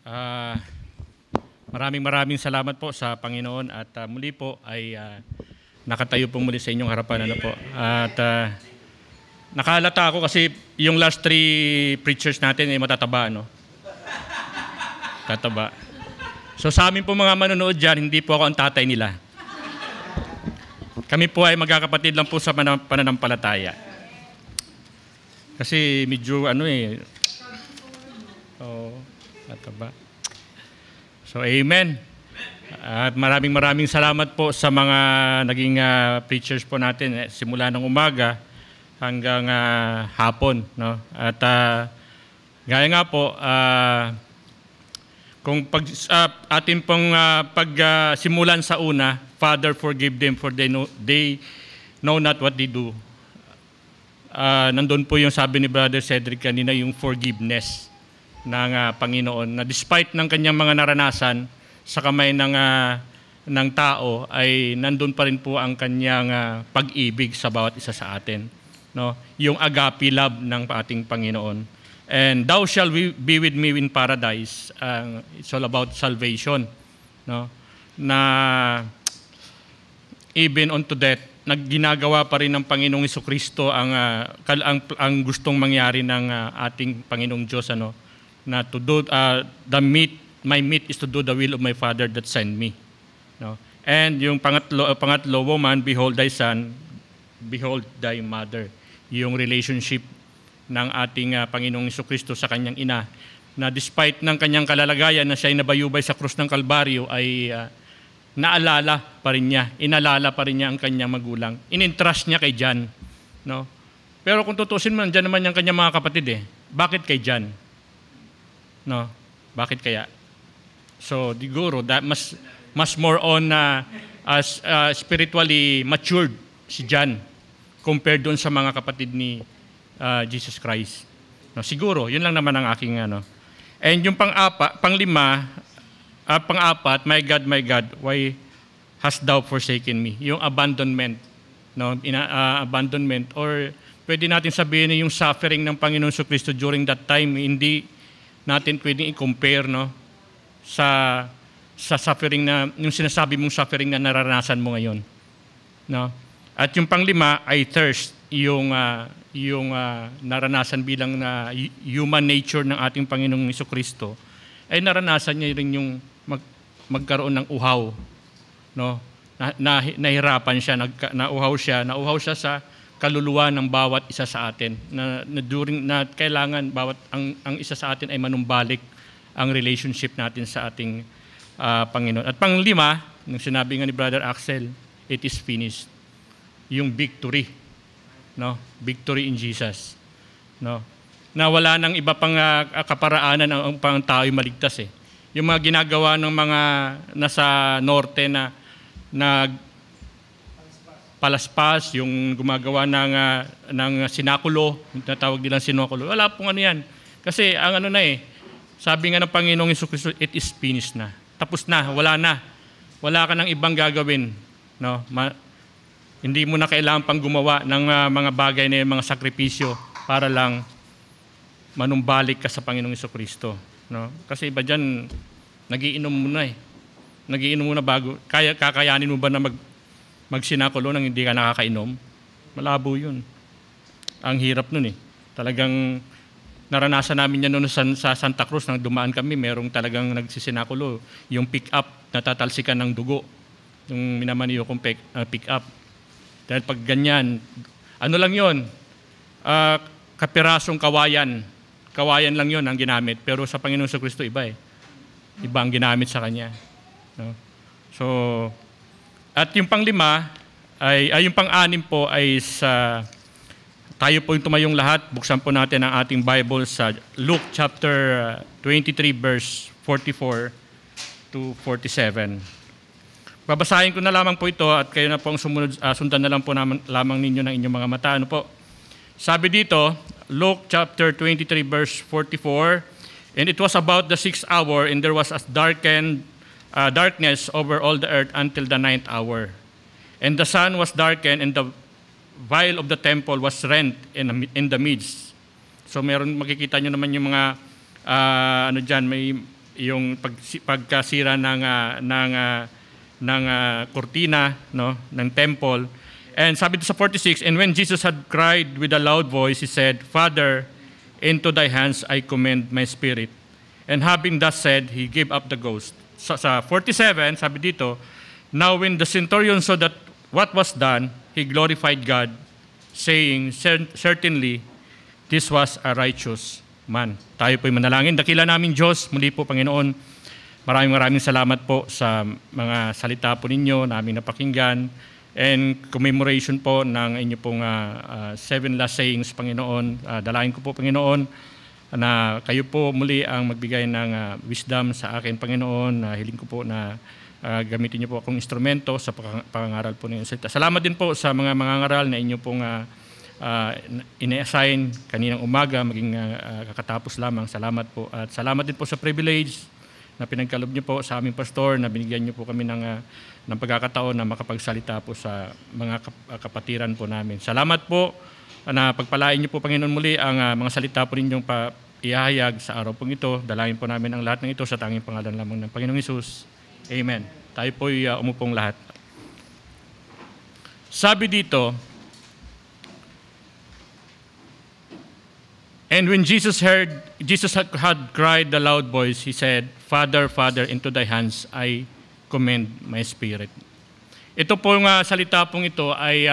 Ah, maraming salamat po sa Panginoon at muli po ay nakatayo po muli sa inyong harapan. At nakalata ako kasi yung last 3 preachers natin ay matataba, no? Tataba. So sa amin po mga manonood dyan, hindi po ako ang tatay nila. Kami po ay magkakapatid lang po sa pananampalataya. Kasi medyo tataba. So amen. At maraming salamat po sa mga naging preachers po natin simula ng umaga hanggang hapon, no? At gaya nga po, kung atin pong pagsimulan sa una, Father, forgive them for they know not what they do. Nandun po yung sabi ni Brother Cedric kanina, yung forgiveness ng Panginoon, na despite ng kanyang mga naranasan sa kamay ng tao, ay nandun pa rin po ang kanyang pag-ibig sa bawat isa sa atin, no? Yung agape love ng ating Panginoon. And thou shall be with me in paradise. It's all about salvation, no? Na even unto death, ginagawa pa rin ng Panginoong Jesucristo ang gustong mangyari ng ating Panginoong Diyos, ano? Na to do my meat is to do the will of my Father that sent me, no? And yung pangatlo, woman, behold thy son, behold thy mother. Yung relationship ng ating Panginoong Jesucristo sa kanyang ina, na despite ng kanyang kalalagayan na siya ay nabayubay sa krus ng Kalbaryo, ay inalala pa rin niya ang kanyang magulang. In-entrust niya kay John, no? Pero kung tutusin mo, dyan naman yung kanyang mga kapatid Bakit kay John? No? Bakit kaya? So, siguro, mas more on spiritually matured si John compared doon sa mga kapatid ni Jesus Christ. No, siguro, yun lang naman ang aking And yung pang-apat, my God, why hast thou forsaken me? Yung abandonment, no? Abandonment, or pwede natin sabihin yung suffering ng Panginoon Jesucristo during that time, hindi natin pwedeng i-compare, no, sa suffering na yung sinasabi mong suffering na naranasan mo ngayon, no? At yung pang-5 ay thirst, yung naranasan bilang human nature ng ating Panginoong Jesucristo, ay naranasan niya rin yung magkaroon ng uhaw, no? Nahirapan siya, nauhaw siya sa kaluluwa ng bawat isa sa atin, na kailangan ang isa sa atin ay manumbalik ang relationship natin sa ating Panginoon. At pang-5, nung sinabi nga ni Brother Axel, it is finished. Yung victory, no? Victory in Jesus, no? Na wala nang iba pang kaparaanan ang pang tao'y maligtas Yung mga ginagawa ng mga nasa norte na palaspas, yung gumagawa ng sinakulo, yung tinatawag nilang sinakulo, wala pong yan. Kasi ang sabi nga ng Panginoong Jesucristo, it is finished na. Tapos na, wala na. Wala ka nang ibang gagawin, no? Hindi mo na kailangan pang gumawa ng mga bagay na mga sakripisyo para lang manumbalik ka sa Panginoong Jesucristo, no? Kasi iba dyan, nagiinom muna Nagiinom muna bago. Kakayanin mo ba na magsinakulo nang hindi ka nakakainom? Malabo yun. Ang hirap nun Talagang naranasan namin yan noon sa Santa Cruz, nang dumaan kami, merong talagang nagsisinakulo. Yung pick-up, natatalsikan ng dugo. Yung minamaniyo kong pick-up. Dahil pag ganyan, lang yun, kapirasong kawayan. Kawayan lang yun ang ginamit. Pero sa Panginoon sa Kristo, iba Iba ang ginamit sa Kanya. No? So, at yung pang-5, yung pang-6 po ay tayo po yung tumayong lahat. Buksan po natin ang ating Bible sa Luke chapter 23 verse 44 to 47. Babasahin ko na lamang po ito at kayo na po ang sumunod, sundan na lang po lamang ninyo ng inyong mga mata. Sabi dito, Luke chapter 23 verse 44, and it was about the 6th hour, and there was a darkness over all the earth until the 9th hour. And the sun was darkened, and the veil of the temple was rent in the midst. So makikita nyo naman yung mga may yung pagkasira ng kurtina, no, ng temple. And sabi dito sa 46, and when Jesus had cried with a loud voice, he said, Father, into thy hands I commend my spirit. And having thus said, he gave up the ghost. Sa 47, sabi dito, now when the centurion saw that what was done, he glorified God, saying, certainly, this was a righteous man. Tayo po'y manalangin. Dakila namin Diyos, muli po Panginoon, maraming salamat po sa mga salita po ninyo na aming napakinggan and commemoration po ng inyo pong 7 last sayings, Panginoon. Dalahin ko po, Panginoon, na kayo po muli ang magbigay ng wisdom sa akin, Panginoon. Hiling ko po na gamitin niyo po akong instrumento sa pangangaral po ninyo. Salamat din po sa mga mangangaral na inyo pong ina-assign kaninang umaga, maging kakatapos lamang. Salamat po. At salamat din po sa privilege na pinagkalob niyo po sa aming pastor, na binigyan niyo po kami ng pagkakataon na makapagsalita po sa mga kapatiran po namin. Salamat po na pagpalain niyo po, Panginoon, muli ang mga salita po ninyong ihahayag sa araw pong ito. Dalahin po namin ang lahat ng ito sa tanging pangalan lamang ng Panginoong Hesus. Amen. Tayo po'y umupong lahat. Sabi dito, and when Jesus had cried the loud voice, he said, Father, Father, into thy hands I commend my spirit. Ito pong salita pong ito ay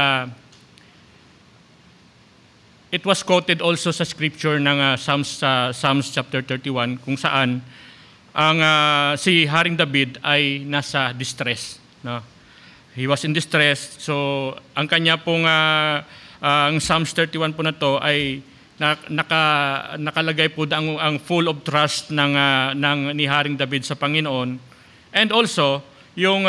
it was quoted also sa scripture ng Psalms chapter 31, kung saan ang si Haring David ay nasa distress, no? He was in distress. So ang kanya pong ang Psalms 31 po na to ay nakalagay po ang full of trust ng ni Haring David sa Panginoon. And also yung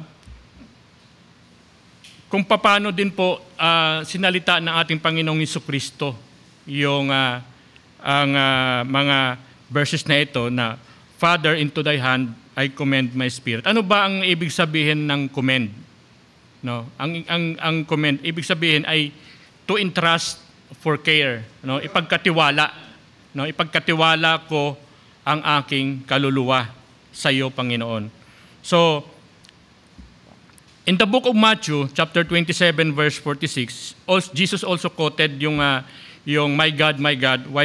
kung paano din po sinalita ng ating Panginoong Jesucristo yung ang mga verses na ito na Father, into thy hand I commend my spirit. Ano ba ang ibig sabihin ng commend? No, ang commend ibig sabihin ay to entrust for care, no, ipagkatiwala, no, ipagkatiwala ko ang aking kaluluwa sa iyo, Panginoon. So in the book of Matthew, chapter 27, verse 46, Jesus also quoted yung my God, why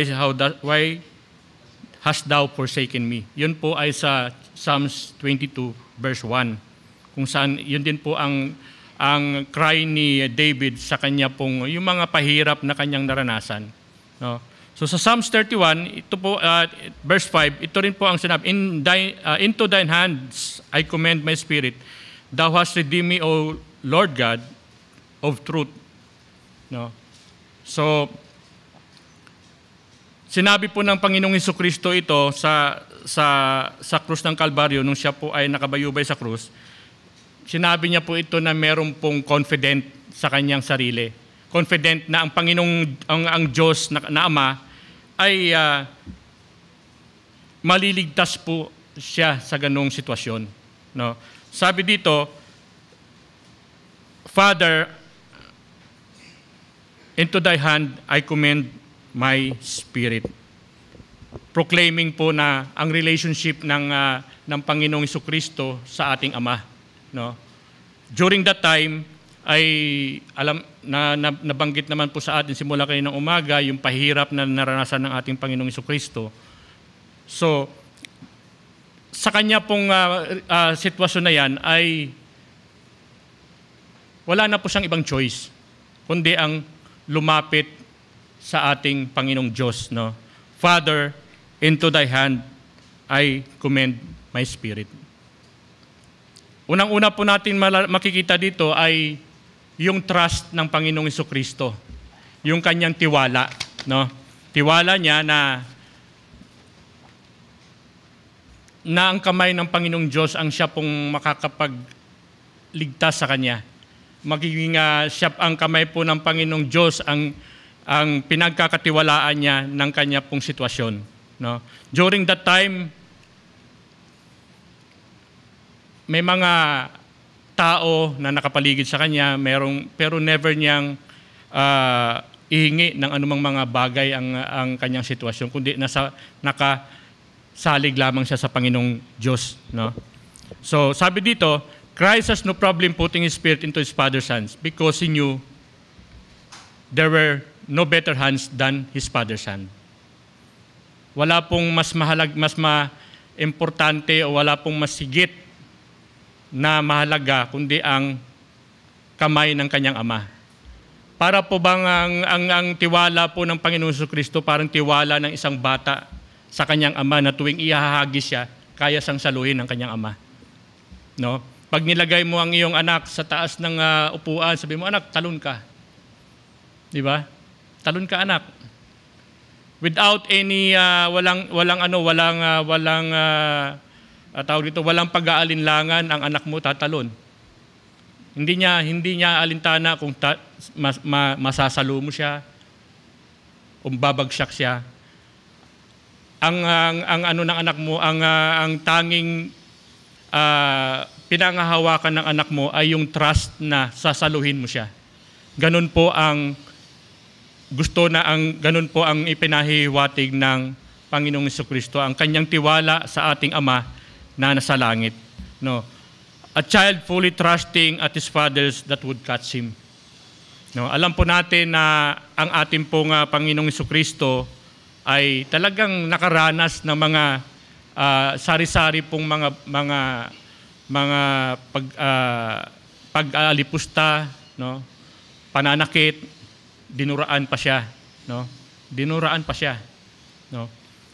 hast thou forsaken me? Yun po ay sa Psalms 22, verse 1, kung saan yun din po ang cry ni David sa kanya pong yung mga pahirap na kanyang naranasan. No? So sa Psalms 31, ito po, verse 5, ito rin po ang sinabi, into thine hands I commend my spirit. Thou hast redeemed me, O Lord God of truth. No? So, sinabi po ng Panginoong Jesucristo ito sa krus ng Kalbaryo nung siya po ay nakabayubay sa krus. Sinabi niya po ito na meron pong confident sa kanyang sarili. Confident na ang Panginoong, ang Diyos na Ama ay maliligtas po siya sa ganung sitwasyon. No? Sabi dito, Father, into thy hand I commend my spirit. Proclaiming po na ang relationship ng Panginoong Jesucristo sa ating Ama. No? During that time, ay alam nabanggit naman po sa atin simula kaninang umaga yung pahirap na naranasan ng ating Panginoong Jesucristo. So, sa kanya pong sitwasyon na yan ay wala na po siyang ibang choice kundi ang lumapit sa ating Panginoong Diyos. No? Father, into thy hand I commend my spirit. Unang-una po natin makikita dito ay yung trust ng Panginoong Jesucristo, yung kanyang tiwala. No? Tiwala niya na ang kamay ng Panginoong Diyos ang siya pong makakapagligtas sa kanya. Magiging siya ang kamay po ng Panginoong Diyos ang pinagkakatiwalaan niya ng kanya pong sitwasyon. No? During that time, may mga tao na nakapaligid sa kanya, pero never niyang ihingi ng anumang mga bagay ang kanyang sitwasyon, kundi salig lamang siya sa Panginoong Diyos. No? So sabi dito, Christ has no problem putting His Spirit into His Father's hands because He knew there were no better hands than His Father's hand. Wala pong mas importante o wala pong mas higit na mahalaga kundi ang kamay ng kanyang Ama. Para po bang ang tiwala po ng Panginoon Jesucristo parang tiwala ng isang bata sa kanyang ama na tuwing ihahagis siya, kaya sang saluhin ng kanyang ama. No? Pag nilagay mo ang iyong anak sa taas ng upuan, sabi mo, anak, talon ka. Di ba? Talon ka, anak. Without any walang pag-aalinlangan ang anak mo tatalon. Hindi niya alintana kung masasalo mo siya o babagsak siya. Ang ano ng anak mo, ang tanging pinangahawakan ng anak mo ay yung trust na sasaluhin mo siya. Ganun po ang ganun po ang ipinahiwatig ng Panginoong Jesucristo, ang kanyang tiwala sa ating Ama na nasa langit. No. A child fully trusting at his fathers that would catch him. No, alam po natin na ang ating pong Panginoong Jesucristo ay talagang nakaranas ng mga sari-sari pong mga pag-alipusta, no? Pananakit, dinuraan pa siya, no? Dinuraan pa siya, no?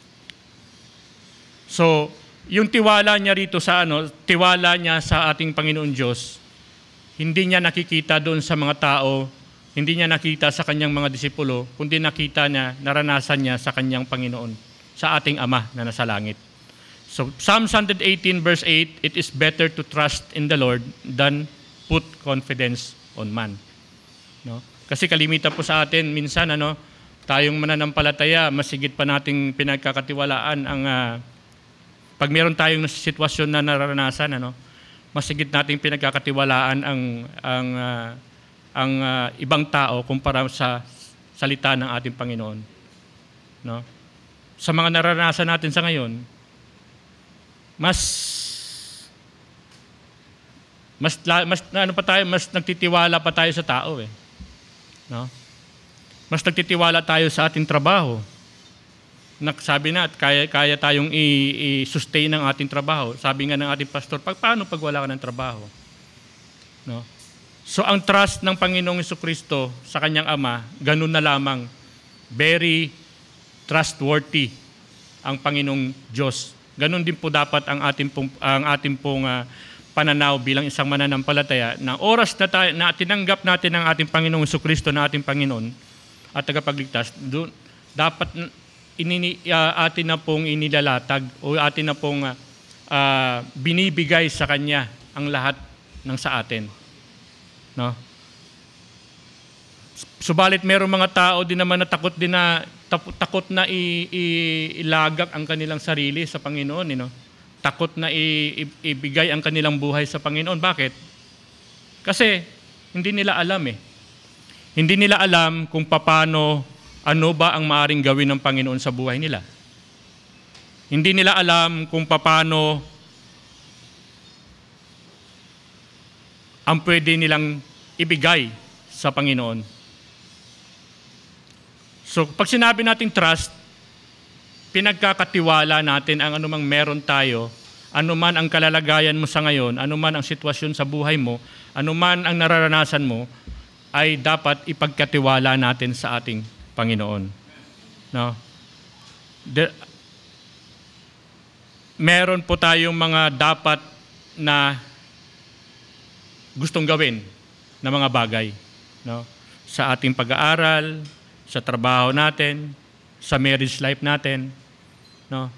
So, yung tiwala niya rito tiwala niya sa ating Panginoon Diyos, hindi niya nakikita doon sa mga tao, hindi niya nakita sa kanyang mga disipulo, kundi nakita niya, naranasan niya sa kanyang Panginoon, sa ating Ama na nasa langit. So, Psalm 118 verse 8, it is better to trust in the Lord than put confidence on man. No? Kasi kalimitan po sa atin, minsan, tayong mananampalataya, masigit pa nating pinagkakatiwalaan ang pag meron tayong sitwasyon na nararanasan, masigit nating pinagkakatiwalaan ang ibang tao kumpara sa salita ng ating Panginoon. No? Sa mga nararanasan natin sa ngayon, mas nagtitiwala pa tayo sa tao eh. No? Mas nagtitiwala tayo sa ating trabaho. Sabi na, kaya tayong i-sustain ang ating trabaho. Sabi nga ng ating pastor, paano pag wala ka ng trabaho? No? So ang trust ng Panginoong Jesucristo sa kanyang Ama, ganun na lamang. Very trustworthy ang Panginoong Diyos. Ganun din po dapat ang ating pong pananaw bilang isang mananampalataya na oras na tinanggap natin ang ating Panginoong Jesucristo na ating Panginoon at tagapagligtas, dapat atin na pong inilalatag o atin na pong binibigay sa Kanya ang lahat ng sa atin. No? Subalit mayroong mga tao din naman na takot na ilagak ang kanilang sarili sa Panginoon. Takot na ibigay ang kanilang buhay sa Panginoon. Bakit? Kasi hindi nila alam eh. Hindi nila alam kung ano ba ang maaaring gawin ng Panginoon sa buhay nila. Hindi nila alam kung paano ang pwede nilang ibigay sa Panginoon. So, pag sinabi nating trust, pinagkakatiwala natin ang anumang meron tayo, anuman ang kalalagayan mo sa ngayon, anuman ang sitwasyon sa buhay mo, anuman ang nararanasan mo, ay dapat ipagkatiwala natin sa ating Panginoon. No? Meron po tayong mga dapat na gustong gawin na mga bagay. No? Sa ating pag-aaral, sa trabaho natin, sa marriage life natin. No?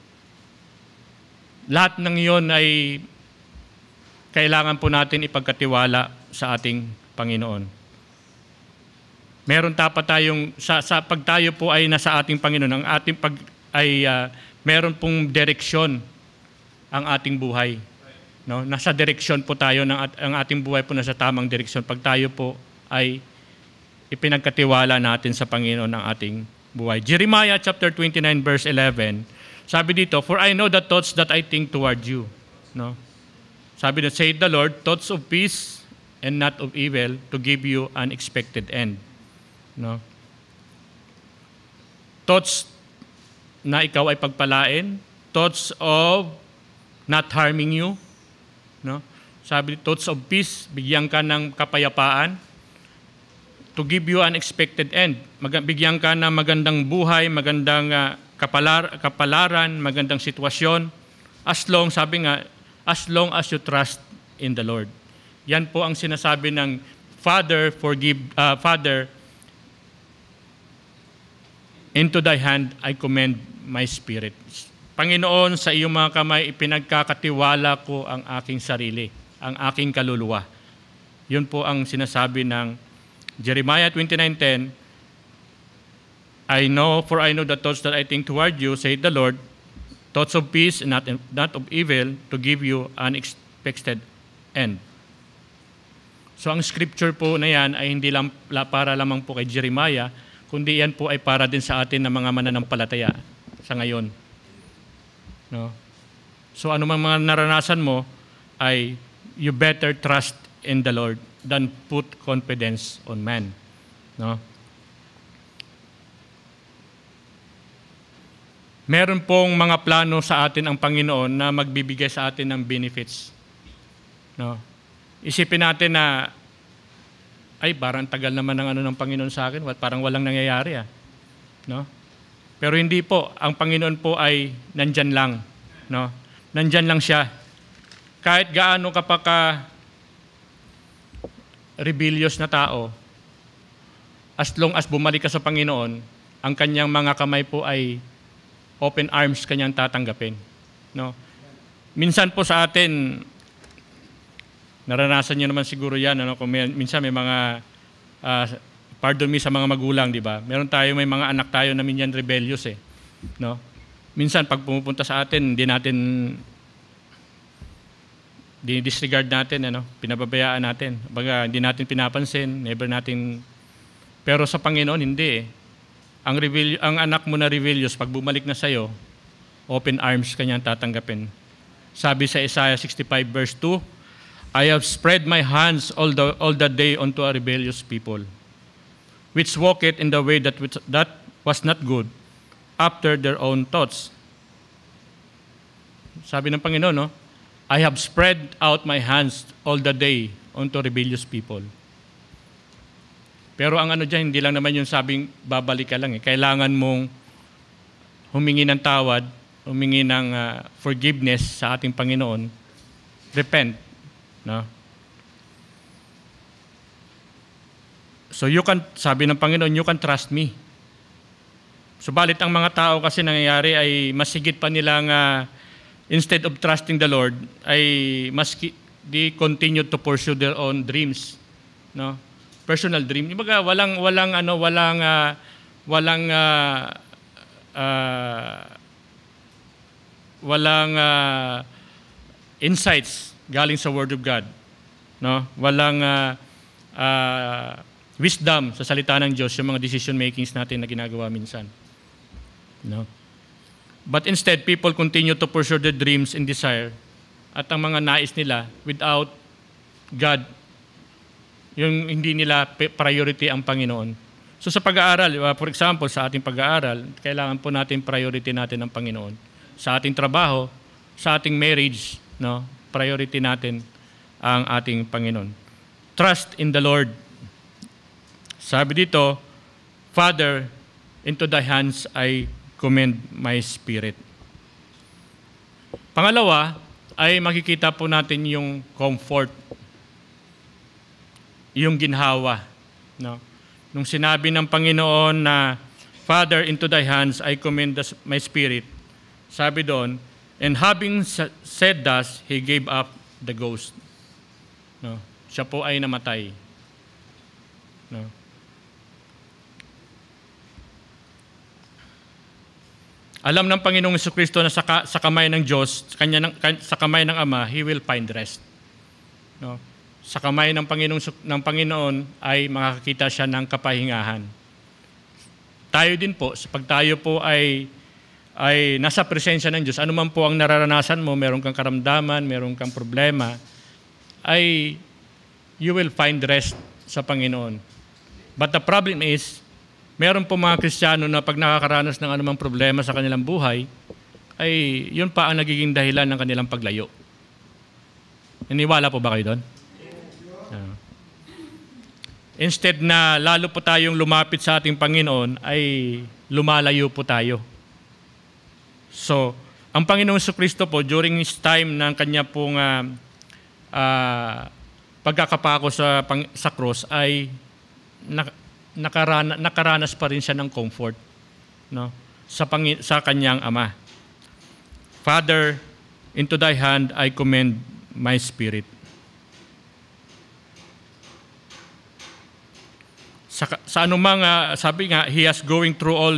Lahat ng iyon ay kailangan po natin ipagkatiwala sa ating Panginoon. Meron dapat tayong pag tayo po ay nasa ating Panginoon, ang ating meron pong direksyon ang ating buhay. No? Nasa direksyon po tayo ang ating buhay po nasa tamang direksyon. Pag tayo po ay ipinagkatiwala natin sa Panginoon ang ating buhay. Jeremiah chapter 29 verse 11. Sabi dito, for I know the thoughts that I think toward you. No? Sabi na, saith the Lord, thoughts of peace and not of evil to give you an expected end. No? Thoughts na ikaw ay pagpalain, thoughts of not harming you. No? Sabi, thoughts of peace, bigyan ka ng kapayapaan, to give you an expected end. Bigyan ka ng magandang buhay, magandang kapalaran, magandang sitwasyon. Sabi nga, as long as you trust in the Lord. Yan po ang sinasabi ng Father, Father, into thy hand I commend my spirit. Panginoon, sa iyong mga kamay, ipinagkakatiwala ko ang aking sarili, ang aking kaluluwa. Yun po ang sinasabi ng Jeremiah 29:10, I know the thoughts that I think toward you, saith the Lord, thoughts of peace and not of evil, to give you an expected end. So ang scripture po na yan ay hindi lang para lamang po kay Jeremiah, kundi yan po ay para din sa atin na mga mananampalataya sa ngayon. No? So ano man mga naranasan mo ay you better trust in the Lord than put confidence on man. No? Meron pong mga plano sa atin ang Panginoon na magbibigay sa atin ng benefits. No? Isipin natin na, ay, parang tagal naman ng ng Panginoon sa akin, parang walang nangyayari. No? Pero hindi po, ang Panginoon po ay nandyan lang. No? Nandyan lang siya. Kahit gaano ka pa rebellious na tao, as long as bumalik ka sa Panginoon, ang kanyang mga kamay po ay open arms kanyang tatanggapin. No? Minsan po sa atin, naranasan niyo naman siguro yan, kung minsan may mga, pardon me sa mga magulang, di ba? Meron tayo, may mga anak tayo na minsan rebellious No? Minsan pag pumupunta sa atin, disregard natin, pinababayaan natin. Baga, hindi natin pinapansin, never natin. Pero sa Panginoon, hindi Ang anak mo na rebellious, pag bumalik na sa'yo, open arms kanyang tatanggapin. Sabi sa Isaiah 65 verse 2, I have spread my hands all the day unto a rebellious people, which walketh in the way that was not good, after their own thoughts. Sabi ng Panginoon, I have spread out my hands all the day unto rebellious people. Pero ang dyan, hindi lang naman yung sabing babalik ka lang. Kailangan mong humingi ng tawad, humingi ng forgiveness sa ating Panginoon. Repent. No? So sabi ng Panginoon, you can trust me. Subalit ang mga tao kasi nangyayari ay masigit pa nilang instead of trusting the Lord, ay they continue to pursue their own dreams, no? Personal dream. Kumbaga walang insights galing sa Word of God, no? Walang wisdom sa salita ng Diyos yung mga decision makings natin na ginagawa minsan, no? But instead, people continue to pursue their dreams and desire at ang mga nais nila without God, yung hindi nila priority ang Panginoon. So sa pag-aaral, for example, sa ating pag-aaral, kailangan po natin priority natin ang Panginoon. Sa ating trabaho, sa ating marriage, no, priority natin ang ating Panginoon. Trust in the Lord. Sabi dito, Father, into thy hands I commend my spirit. Pangalawa, ay makikita po natin yung comfort, yung ginhawa. No? Nung sinabi ng Panginoon na, Father, into thy hands I commend my spirit, sabi doon, and having said thus, he gave up the ghost. No? Siya po ay namatay. No? Alam ng Panginoong Jesucristo na sa kamay ng Diyos, sa kamay ng Ama, He will find rest. No? Sa kamay ng Panginoon ay makakita siya ng kapahingahan. Tayo din po, pag tayo po ay ay nasa presensya ng Diyos, ano man po ang nararanasan mo, meron kang karamdaman, meron kang problema, ay you will find rest sa Panginoon. But the problem is, meron po mga Kristiyano na pag nakakaranas ng anumang problema sa kanilang buhay, ay yun pa ang nagiging dahilan ng kanilang paglayo. Naniwala po ba kayo doon? Instead na lalo po tayong lumapit sa ating Panginoon, ay lumalayo po tayo. So, ang Panginoong Jesucristo po, during His time ng kanya pong pagkakapako sa cross, ay nakaranas pa rin siya ng comfort, no? Sa kanyang Ama. Father, into thy hand I commend my spirit. Sa anumang sabi nga, he has going through all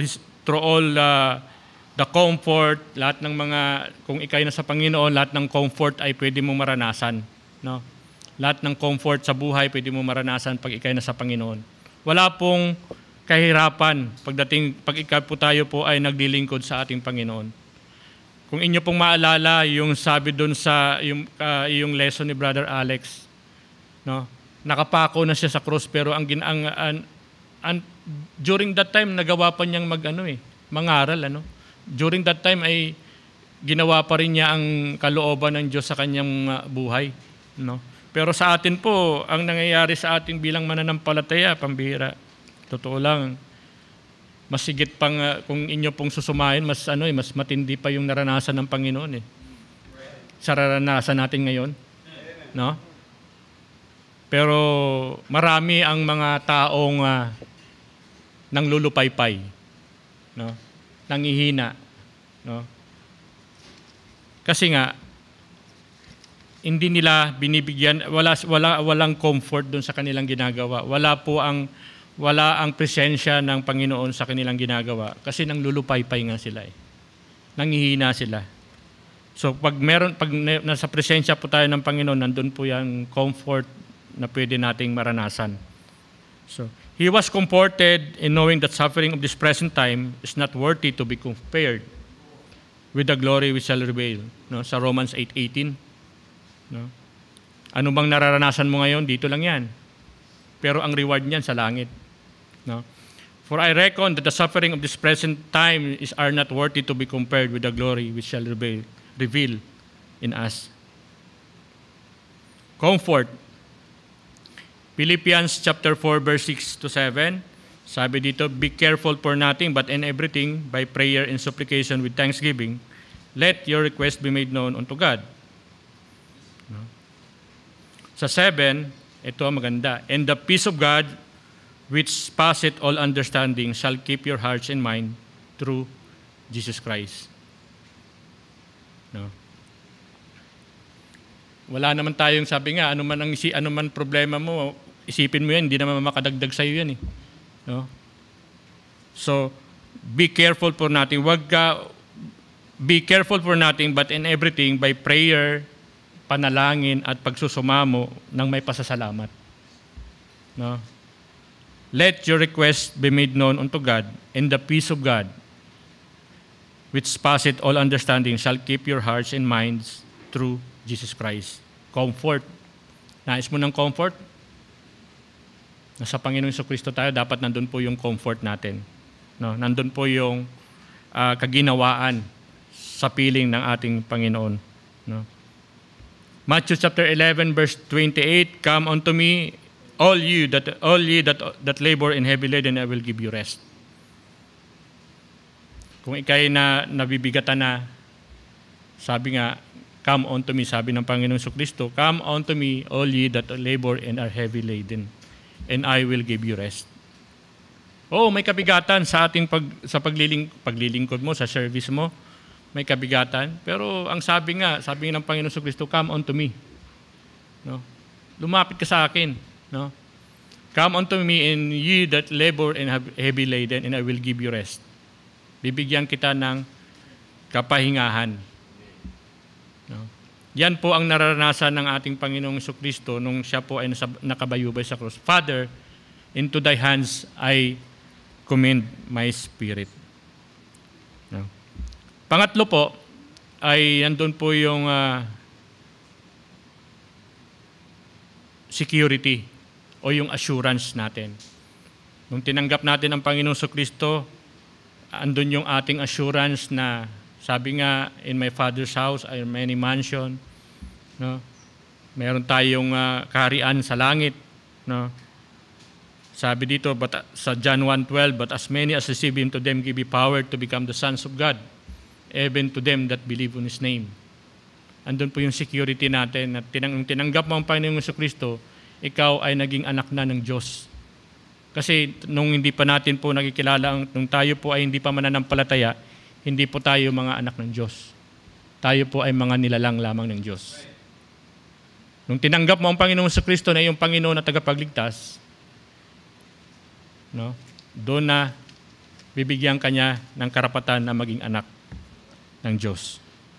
the comfort, lahat ng mga, kung ikay na sa Panginoon, lahat ng comfort ay pwede mong maranasan, no? Lahat ng comfort sa buhay pwede mong maranasan pag ikay na sa Panginoon. Wala pong kahirapan pag ikay po tayo po ay naglilingkod sa ating Panginoon. Kung inyo pong maalala yung sabi doon sa yung lesson ni Brother Alex, no? Nakapako na siya sa cross, pero during that time nagawa pa niyang mangaral, ano? During that time ay ginawa pa rin niya ang kalooban ng Diyos sa kanyang buhay, no? Pero sa atin po, ang nangyayari sa ating bilang mananampalataya, pambihira. Totoo lang. Mas higit pang kung inyo pong susumahin, mas matindi pa yung naranasan ng Panginoon eh. Sa naranasan natin ngayon, no? Pero marami ang mga taong nanglulupaypay, no? Nangihina, no? Kasi nga hindi nila binibigyan, walang comfort doon sa kanilang ginagawa. Wala ang presensya ng Panginoon sa kanilang ginagawa kasi nanglulupaypay nga sila eh. Nangihina sila. So pag nasa presensya po tayo ng Panginoon, nandun po yung comfort na pwede nating maranasan. So, he was comforted in knowing that suffering of this present time is not worthy to be compared with the glory which shall reveal. No? Sa Romans 8:18. No? Ano bang nararanasan mo ngayon? Dito lang yan. Pero ang reward niyan sa langit. No? For I reckon that the suffering of this present time are not worthy to be compared with the glory which shall reveal in us. Comfort. Philippians chapter 4 verse 6 to 7. Sabi dito, be careful for nothing but in everything by prayer and supplication with thanksgiving, let your request be made known unto God. No? Sa 7, ito ang maganda. And the peace of God, which passeth all understanding, shall keep your hearts and mind through Jesus Christ. No? Wala naman tayong sabi nga, ano man problema mo, isipin mo yan, hindi naman makadagdag sa iyo yan eh. No? So, be careful for nothing. Be careful for nothing, but in everything, by prayer, panalangin, at pagsusumamo ng may pasasalamat. No? Let your request be made known unto God, and the peace of God, which passeth all understanding, shall keep your hearts and minds through Jesus Christ. Comfort. Nais mo ng comfort? Nasa Panginoong Jesucristo tayo, dapat nandun po yung comfort natin. No? Nandun po yung kaginawaan sa piling ng ating Panginoon. No? Matthew chapter 11 verse 28, come unto me, all ye that labor and heavy laden, I will give you rest. Kung ikay na nabibigatan na, sabi nga, come unto me, sabi ng Panginoong Jesucristo, come unto me, all ye that labor and are heavy laden, and I will give you rest. May kabigatan sa ating paglilingkod mo, sa service mo, may kabigatan. Pero ang sabi ng Panginoong Jesucristo, come unto me. No? Lumapit ka sa akin. No? Come unto me, and ye that labor and have heavy laden, and I will give you rest. Bibigyan kita ng kapahingahan. No? Yan po ang nararanasan ng ating Panginoong Jesucristo nung siya po ay nakabayubay sa cross. Father, into thy hands I commend my spirit. No? Pangatlo po ay nandun po yung security o yung assurance natin. Nung tinanggap natin ang Panginoong Kristo, andun yung ating assurance na sabi nga, in my Father's house are many mansion. No? Meron tayong kaharian sa langit. No? Sabi dito sa John 1:12, but as many as receive Him, to them give He power to become the sons of God, even to them that believe on His name. Andun po yung security natin na tinanggap mo ang Panginoong Kristo, ikaw ay naging anak na ng Diyos. Kasi nung hindi pa natin po nakikilala, nung tayo po ay hindi pa mananampalataya, hindi po tayo mga anak ng Diyos. Tayo po ay mga nilalang lamang ng Diyos. Nung tinanggap mo ang Panginoong Kristo na iyong Panginoon na tagapagligtas, no, doon na bibigyan ka niya ng karapatan na maging anak ng Diyos.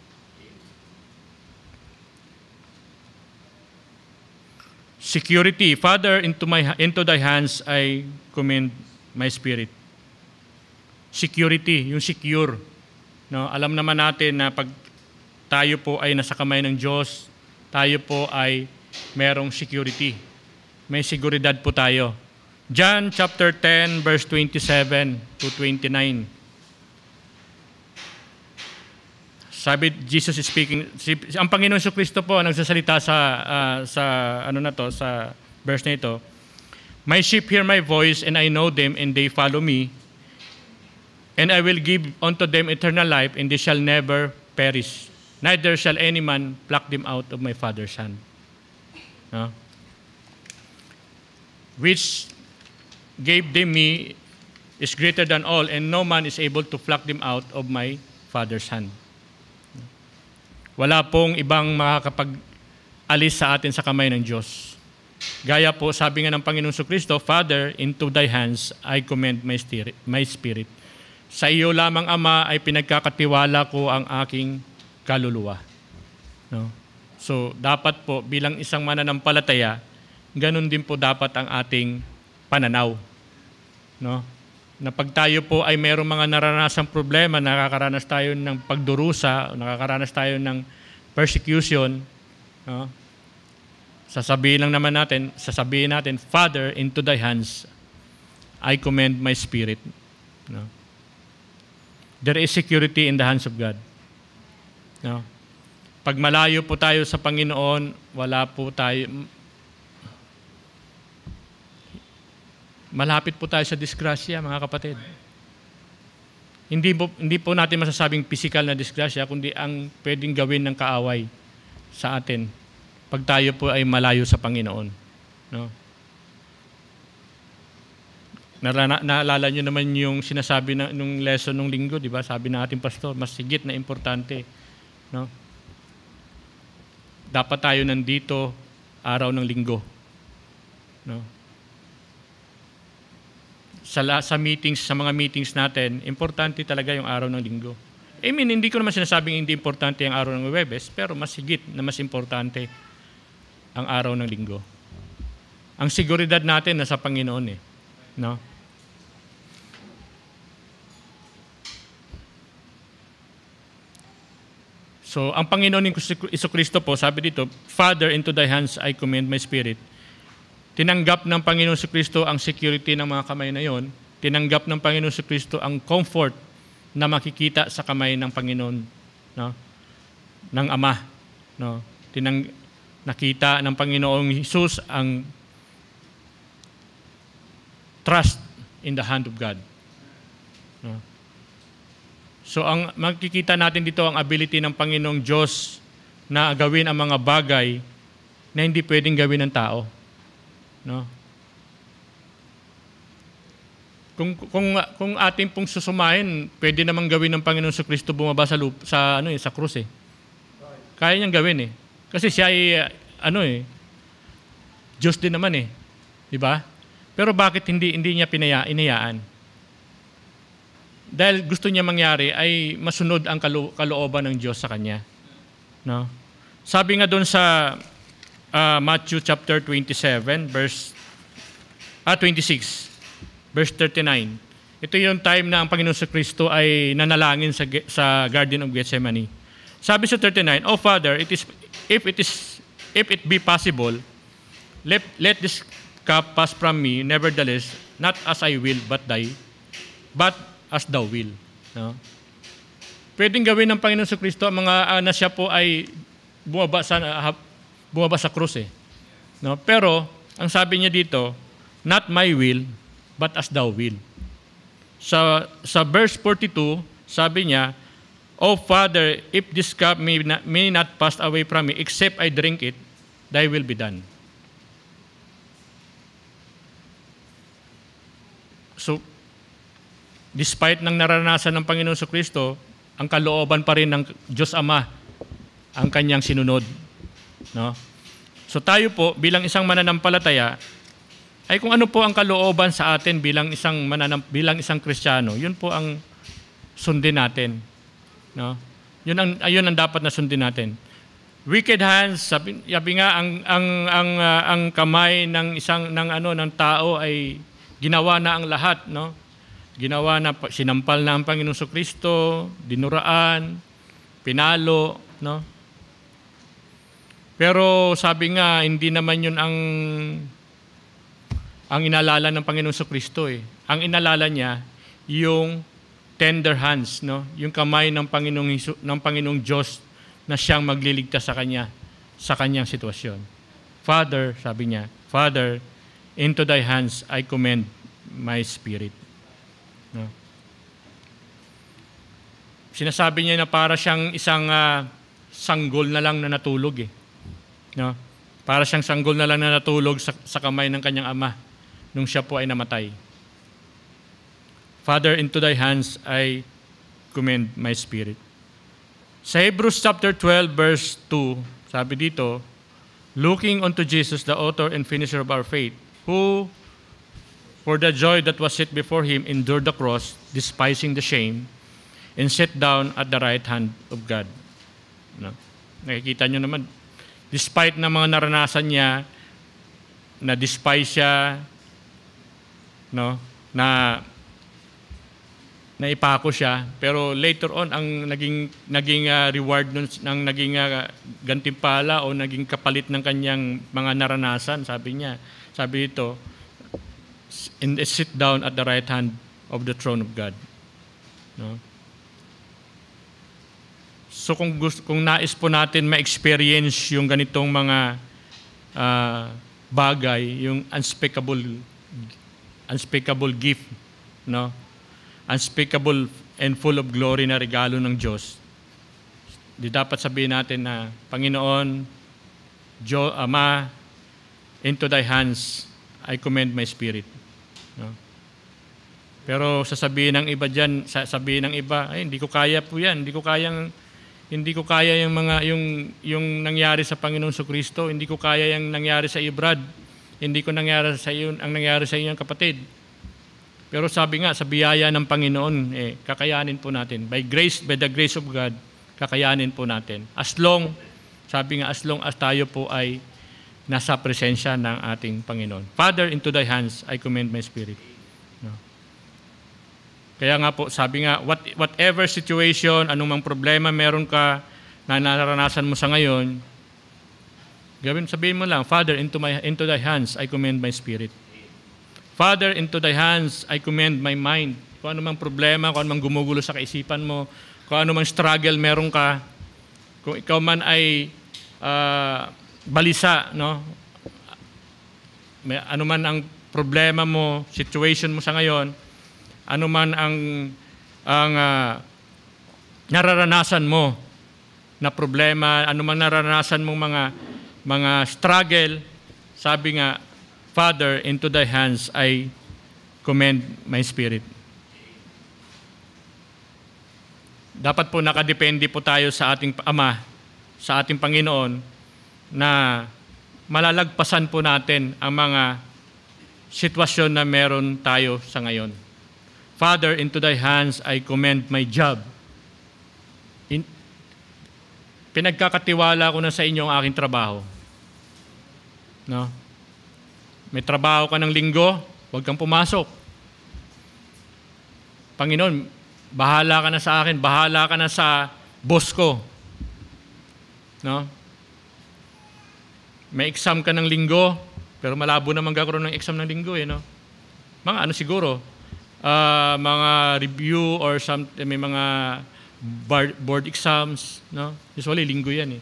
Security. Father, into thy hands I commend my spirit. Security, yung secure. No, alam naman natin na pag tayo po ay nasa kamay ng Diyos, tayo po ay merong security. May seguridad po tayo. John chapter 10 verse 27 to 29. Sabi, Jesus is speaking, ang Panginoon Kristo po nagsasalita sa verse na ito. My sheep hear my voice, and I know them, and they follow me. And I will give unto them eternal life, and they shall never perish. Neither shall any man pluck them out of my Father's hand. No? Which gave them me is greater than all, and no man is able to pluck them out of my Father's hand. Wala pong ibang makakapag-alis sa atin sa kamay ng Diyos. Gaya po, sabi nga ng Panginoong Kristo, Father, into thy hands I commend my spirit. Sa iyo lamang, Ama, ay pinagkakatiwala ko ang aking kaluluwa. No? So, dapat po, bilang isang mananampalataya, ganun din po dapat ang ating pananaw. No? Na pag tayo po ay mayroong mga naranasang problema, nakakaranas tayo ng pagdurusa, nakakaranas tayo ng persecution, no? Sasabihin natin, Father, into thy hands I commend my spirit. No? There is security in the hands of God. No? Pag malayo po tayo sa Panginoon, wala po tayo, malapit po tayo sa disgrasya, mga kapatid. Hindi po natin masasabing physical na disgrasya, kundi ang pwedeng gawin ng kaaway sa atin pag tayo po ay malayo sa Panginoon. No? Naalala nyo naman yung sinasabi nung lesson nung linggo, di ba? Sabi ng ating pastor, mas higit na importante. No? Dapat tayo nandito araw ng linggo. No? Sa mga meetings natin, importante talaga yung araw ng linggo. I mean, hindi ko naman sinasabing hindi importante ang araw ng Huwebes, pero mas higit na mas importante ang araw ng linggo. Ang seguridad natin nasa Panginoon eh. No? So, ang Panginoon ng Jesucristo po, sabi dito, Father, into thy hands I commend my spirit. Tinanggap ng Panginoon Kristo ang security ng mga kamay na yon. Tinanggap ng Panginoon Kristo ang comfort na makikita sa kamay ng Panginoon, no? Ng Ama. No? Nakita ng Panginoong Jesus ang trust in the hand of God. No? So ang makikita natin dito ang ability ng Panginoong Diyos na gawin ang mga bagay na hindi pwedeng gawin ng tao. No? Kung ating pong susumahin, pwede namang gawin ng Panginoon Kristo bumaba sa krus eh. Kaya niyang gawin eh. Kasi siya ay Diyos din naman eh. Di ba? Pero bakit hindi niya inayaan? Dahil gusto niya mangyari ay masunod ang kalooban ng Diyos sa kanya. No? Sabi nga doon sa Matthew chapter 27 26 verse 39. Ito yung time na ang Panginoon sa Kristo ay nanalangin sa Garden of Gethsemane. Sabi sa 39, "O Father, if it be possible, let this cup pass from me, nevertheless, not as I will, but as thou will." No? Pwedeng gawin ng Panginoon sa Kristo ang mga na siya po ay bumaba sa krus eh. No? Pero, ang sabi niya dito, "Not my will, but as thou will." Sa verse 42, sabi niya, "O Father, if this cup may not pass away from me, except I drink it, thy will be done." So, despite ng naranasan ng Panginoon sa Kristo, ang kalooban pa rin ng Diyos Ama ang kanyang sinunod. No? So tayo po, bilang isang mananampalataya, ay kung ano po ang kalooban sa atin bilang isang Kristiyano, yun po ang sundin natin. No? Yun ang dapat na sundin natin. Wicked hands, sabi nga ang kamay ng ng tao ay ginawa na ang lahat, no? Ginawa na, sinampal na ang Panginoon sa Kristo, dinuraan, pinalo, no? Pero sabi nga, hindi naman yun ang inalala ng Panginoon sa Kristo eh. Ang inalala niya yung tender hands, no? Yung kamay ng Panginoong Diyos na siyang magliligtas sa kanyang sitwasyon. Father, sabi niya, "Father, into thy hands I commend my spirit." No? Sinasabi niya na para siyang isang sanggol na lang na natulog eh. No? Para siyang sanggol na lang na natulog sa kamay ng kanyang ama nung siya po ay namatay. "Father, into thy hands I commend my spirit." Sa Hebrews chapter 12 verse 2, sabi dito, "Looking unto Jesus, the author and finisher of our faith, who for the joy that was set before him endured the cross, despising the shame, and sat down at the right hand of God." No? Nakikita nyo naman, despite na mga naranasan niya, na despise siya, no? na ipako siya, pero later on ang naging reward nun, ng naging gantimpala o naging kapalit ng kanyang mga naranasan, sabi dito, "And sit down at the right hand of the throne of God." No? So kung nais po natin ma-experience yung ganitong mga bagay, yung unspeakable gift, no? Unspeakable and full of glory na regalo ng Diyos, di dapat sabihin natin na, "Panginoon, Ama, into thy hands I commend my spirit." No? Pero sasabihin ng iba, "Ay, hindi ko kaya po yan, hindi ko kaya yung nangyari sa Panginoon sa Kristo, hindi ko kaya yung nangyari sa Brad, hindi ko nangyari sa iyo ang nangyari sa inyong kapatid." Pero sabi nga, sa biyaya ng Panginoon, kakayanin po natin. By the grace of God, kakayanin po natin. As long as tayo po ay nasa presensya ng ating Panginoon. "Father, into thy hands I commend my spirit." No? Kaya nga po, sabi nga, whatever situation, anumang problema meron ka na naranasan mo sa ngayon, sabihin mo lang, "Father, into thy hands I commend my spirit." "Father, into thy hands I commend my mind." Kung anumang problema, kung anumang gumugulo sa kaisipan mo, kung anumang struggle meron ka, kung ikaw man ay balisa, no? Anuman ang problema mo, situation mo sa ngayon, anuman ang nararanasan mo na problema, anuman nararanasan mong mga struggle, sabi nga, "Father, into thy hands I commend my spirit." Dapat po nakadepende po tayo sa ating Ama, sa ating Panginoon, na malalagpasan po natin ang mga sitwasyon na meron tayo sa ngayon. "Father, into thy hands I commend my job." Pinagkakatiwala ko na sa inyo ang aking trabaho. No? May trabaho ka ng linggo, huwag kang pumasok. Panginoon, bahala ka na sa akin, bahala ka na sa boss ko. No? May exam ka ng linggo, pero malabo naman gagawin ng exam ng linggo no? Mga ano siguro, mga review or may mga board exams, no? Usually linggo yan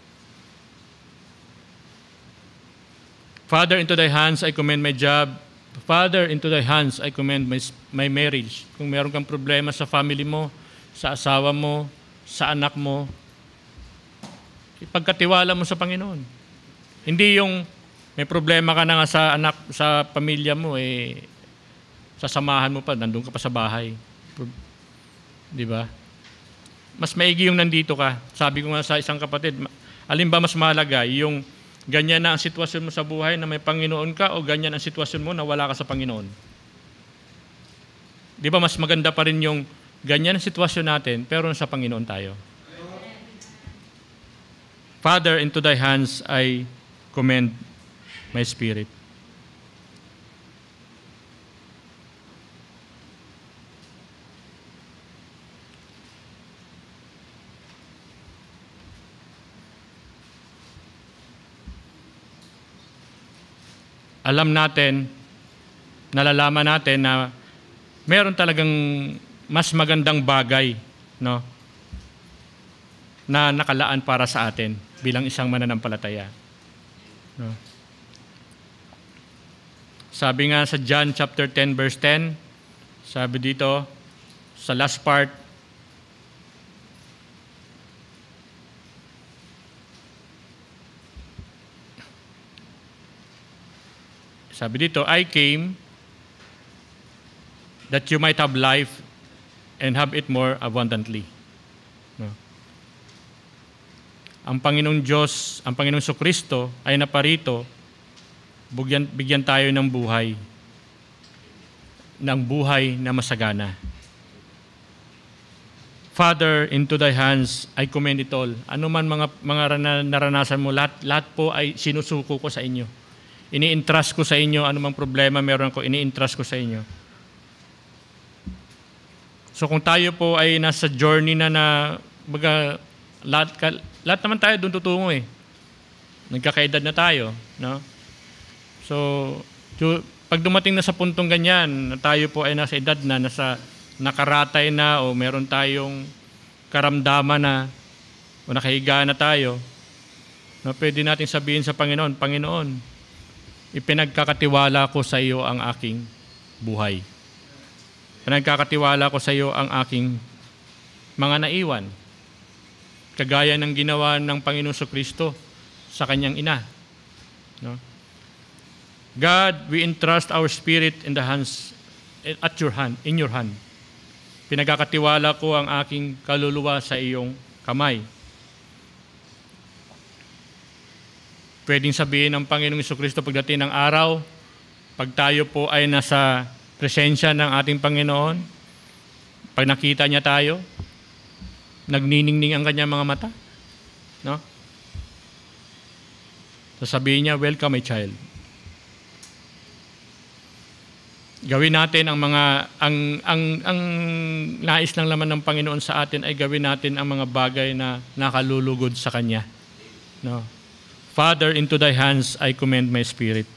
Father, into thy hands I commend my job. Father, into thy hands I commend my marriage. Kung meron kang problema sa family mo, sa asawa mo, sa anak mo, ipagkatiwala mo sa Panginoon. Hindi yung may problema ka na nga sa anak, sa pamilya mo, sasamahan mo pa, nandun ka pa sa bahay. Di ba? Mas maigi yung nandito ka. Sabi ko nga sa isang kapatid, alin ba mas mahalaga? Yung ganyan na ang sitwasyon mo sa buhay na may Panginoon ka o ganyan ang sitwasyon mo na wala ka sa Panginoon? Di ba mas maganda pa rin yung ganyan ang sitwasyon natin pero sa Panginoon tayo? Father, into thy hands I commend my spirit. Alam natin, nalalaman natin na meron talagang mas magandang bagay, no, na nakalaan para sa atin bilang isang mananampalataya. No? Sabi nga sa John chapter 10 verse 10, sabi dito sa last part, sabi dito, I came that you might have life and have it more abundantly. No? Ang Panginoong Diyos, ang Panginoong Jesucristo ay naparito, bigyan tayo ng buhay na masagana. Father, into thy hands I commend it all. Ano man mga naranasan mo, lahat po ay sinusuko ko sa inyo. Ini-entrust ko sa inyo, anumang problema meron ko, ini-entrust ko sa inyo. So kung tayo po ay nasa journey na lahat naman tayo doon tutungo Nagkakaedad na tayo, no? So pag dumating na sa puntong ganyan, tayo po ay nasa edad na, nakaratay na o meron tayong karamdaman na o nakahiga na tayo, no, pwede natin sabihin sa Panginoon, Panginoon, ipinagkakatiwala ko sa iyo ang aking buhay. Pinagkakatiwala ko sa iyo ang aking mga naiwan. Kagaya ng ginawa ng Panginoon Jesucristo sa kanyang ina. No? God, we entrust our spirit in the hands, in your hand. Pinagkakatiwala ko ang aking kaluluwa sa iyong kamay. Pwedeng sabihin ng Panginoong Jesucristo pagdating ng araw, pag tayo po ay nasa presensya ng ating Panginoon, pag nakita niya tayo, nagniningning ang kanyang mga mata. No? Sasabihin niya, welcome my child. Gawin natin ang nais ng laman ng Panginoon sa atin ay gawin natin ang mga bagay na nakalulugod sa Kanya. No? Father, into thy hands I commend my spirit.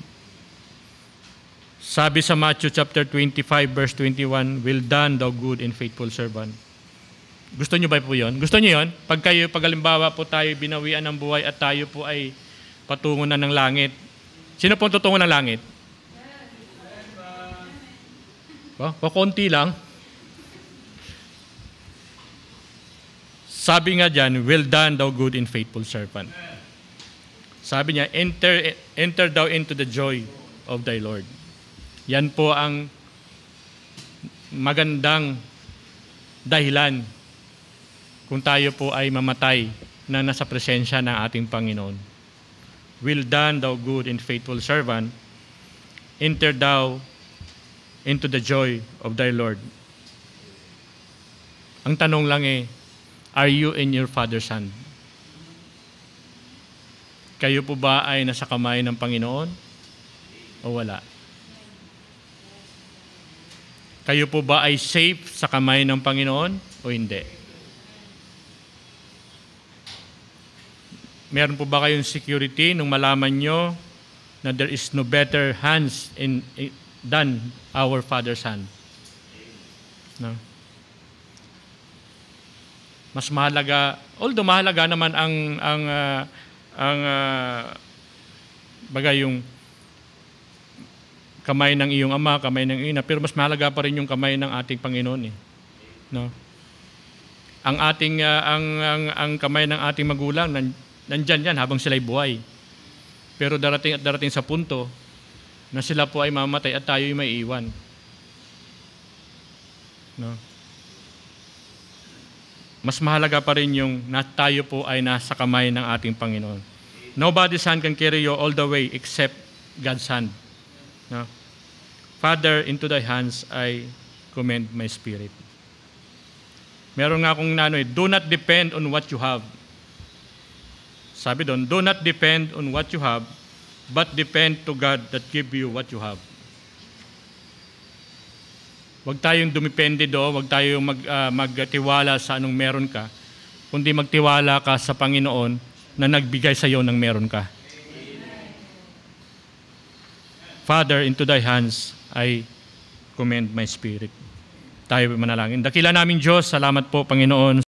Sabi sa Matthew chapter 25 verse 21, well done thou good and faithful servant. Gusto niyo ba po yun? Gusto niyo yun? Pag halimbawa po tayo binawian ng buhay at tayo po ay patungo na ng langit. Sino pong tutungo ng langit? Konti lang. Sabi nga dyan, well done thou good and faithful servant. Sabi niya, enter thou into the joy of thy Lord. Yan po ang magandang dahilan kung tayo po ay mamatay na nasa presensya ng ating Panginoon. Well done, thou good and faithful servant. Enter thou into the joy of thy Lord. Ang tanong lang are you in your Father's hand? Kayo po ba ay nasa kamay ng Panginoon o wala? Kayo po ba ay safe sa kamay ng Panginoon o hindi? Meron po ba kayong security nung malaman nyo na there is no better hands than our Father's hand? No? Mas mahalaga, although mahalaga naman bagay yung kamay ng iyong ama, kamay ng ina, pero mas mahalaga pa rin yung kamay ng ating Panginoon, eh. No? Ang kamay ng ating magulang nandyan yan habang sila'y buhay. Pero darating sa punto na sila po ay mamatay at tayo'y may iwan. No? Mas mahalaga pa rin yung tayo po ay nasa kamay ng ating Panginoon. Nobody's hand can carry you all the way except God's hand. No? Father, into thy hands I commend my spirit. Meron nga akong do not depend on what you have. Sabi doon, do not depend on what you have, but depend to God that give you what you have. Huwag tayong dumipende doon, huwag tayong magtiwala sa anong meron ka, kundi magtiwala ka sa Panginoon na nagbigay sa iyo ng meron ka. Father, into thy hands I commend my spirit. Tayo manalangin. Dakila naming Diyos, salamat po Panginoon.